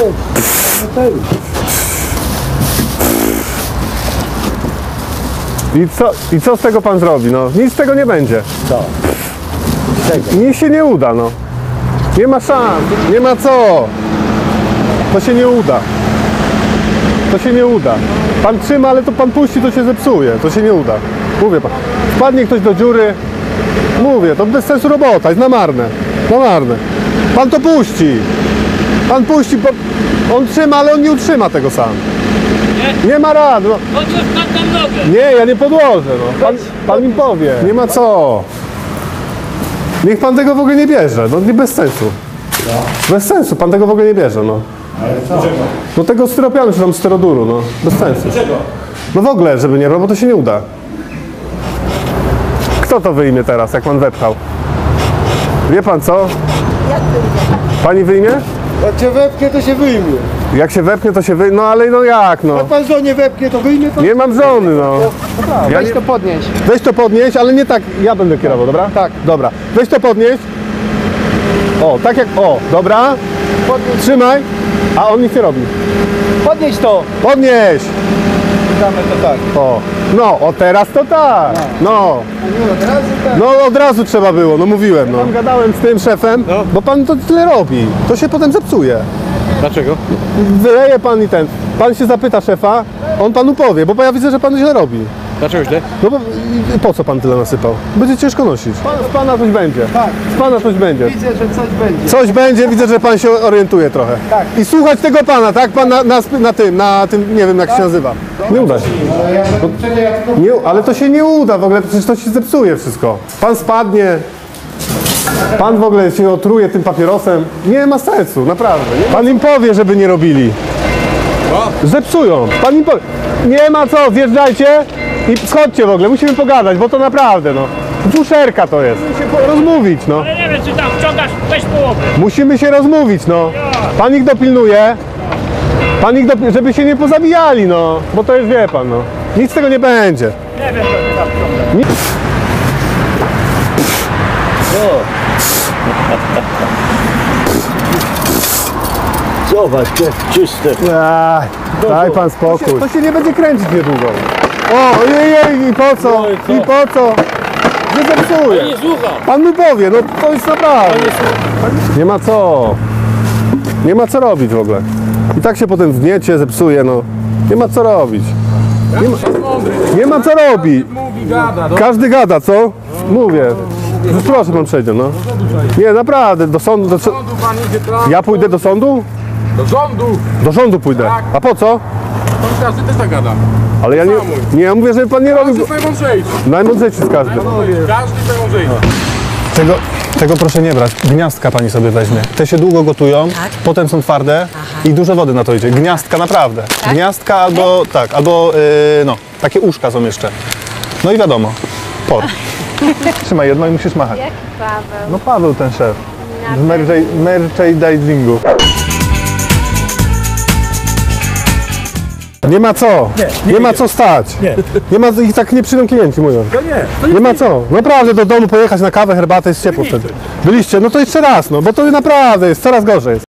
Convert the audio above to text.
I co z tego pan zrobi? No, nic z tego nie będzie. Co? Nic się nie uda, no. Nie ma szans, nie ma co. To się nie uda. To się nie uda. Pan trzyma, ale to pan puści, to się zepsuje. To się nie uda. Mówię pan. Wpadnie ktoś do dziury. Mówię, to bez sensu robota, jest na marne. Na marne. Pan to puści. Pan puści, bo on trzyma, ale on nie utrzyma tego sam. Nie ma rady. No. Podłóż pan tam nogę. Nie, ja nie podłożę. No. Pan mi powie. Nie ma co. Niech pan tego w ogóle nie bierze. No nie bez sensu. Bez sensu, pan tego w ogóle nie bierze. No. Ale co? No tego styropianu czy tam styroduru, no. Bez sensu. Dlaczego? No w ogóle, żeby nie robił, bo to się nie uda. Kto to wyjmie teraz, jak pan wepchał? Wie pan co? Jak wyjdzie? Pani wyjmie? Jak cię wepchnie, to się wyjmie. Jak się wepchnie, to się wyjmie. No ale no jak, no? Jak pan żonie wepchnie, to wyjmie pan. Nie mam żony, no. Ja Weź nie... to podnieś. Weź to podnieść, ale nie tak, ja będę kierował, dobra? Tak. Dobra. Weź to podnieść. O, tak jak, o, dobra. Podnieś. Trzymaj. A on nic nie robi. Podnieś to. Podnieś. Damy to tak. O, no, o teraz to tak. No. Nie, od razu tak. No od razu trzeba było, no mówiłem, no. Gadałem z tym szefem, bo pan to tyle robi. To się potem zepsuje. Dlaczego? Wyleje pan i ten. Pan się zapyta szefa, on panu powie, bo ja widzę, że pan źle robi. Dlaczego źle? No bo i po co pan tyle nasypał? Będzie ciężko nosić. Z pana coś będzie. Tak. Z pana coś będzie. Widzę, że coś będzie. Coś będzie, widzę, że pan się orientuje trochę. Tak. I słuchać tego pana, tak? Pan na tym, nie wiem jak się nazywa. Nie uda się. Ale ja przecież ja tylko... Nie, ale to się nie uda w ogóle, przecież to się zepsuje wszystko. Pan spadnie, pan w ogóle się otruje tym papierosem. Nie ma sensu, naprawdę. Pan im powie, żeby nie robili. Zepsują. Pan im powie. Nie ma co, zjeżdżajcie i schodźcie w ogóle, musimy pogadać, bo to naprawdę, no. Fuszerka to jest. Musimy się rozmówić, no. Ale nie wiem, czy tam wciągasz, weź połowę. Musimy się rozmówić, no. Pan ich dopilnuje. Pan ich żeby się nie pozabijali, no. Bo to jest, wie pan, no. Nic z tego nie będzie. Nie wiem, co ty tam wciągasz. Nic. Zobacz, czyste. Daj pan spokój. To się nie będzie kręcić niedługo. O, ojej, i po co? I po co? Nie zepsuje. Nie słucham. Pan mi powie, no to jest naprawdę. Nie ma co. Nie ma co robić w ogóle. I tak się potem zgniecie, zepsuje, no. Nie ma co robić. Nie ma co robić. Każdy gada, co? Mówię. Proszę pan przejdzie, no. Nie, naprawdę, do sądu. Do sądu pan idzie, tak? Ja pójdę do sądu? Do rządu! Do rządu pójdę. Tak. A po co? Pan każdy też tak gada. Ale ja nie, ja mówię, żeby pan nie Każdy robił. jest najmądrzejszy. Najmądrzejszy z każdym. Każdy jest najmądrzejszy. Tego proszę nie brać. Gniazdka pani sobie weźmie. Te się długo gotują, potem są twarde i dużo wody na to idzie. Gniazdka naprawdę. Gniazdka albo tak, albo no, takie uszka są jeszcze. No i wiadomo. Por. Trzymaj jedno i musisz machać. Jak Paweł? No Paweł ten szef. Z merchandisingu. Nie ma co. Nie ma co stać. Nie ma, i tak nie przyjdą klienci, mówią. Nie ma co. Naprawdę do domu pojechać na kawę, herbatę, jest ciepło wtedy. Byliście? No to jeszcze raz, no bo to naprawdę jest, coraz gorzej jest.